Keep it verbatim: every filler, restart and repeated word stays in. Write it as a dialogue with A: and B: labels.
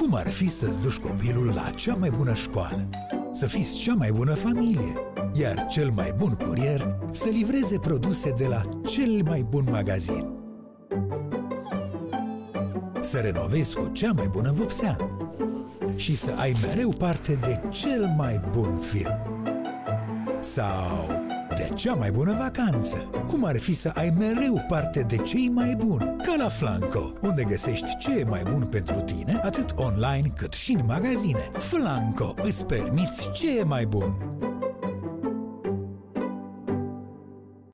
A: Cum ar fi să-ți duci copilul la cea mai bună școală, să fiți cea mai bună familie, iar cel mai bun curier să livreze produse de la cel mai bun magazin? Să renovezi cu cea mai bună vopsea și să ai mereu parte de cel mai bun film? Sau de cea mai bună vacanță? Cum ar fi să ai mereu parte de cei mai buni? Ca la Flanco, unde găsești ce e mai bun pentru tine, atât online cât și în magazine. Flanco, îți permiți ce e mai bun!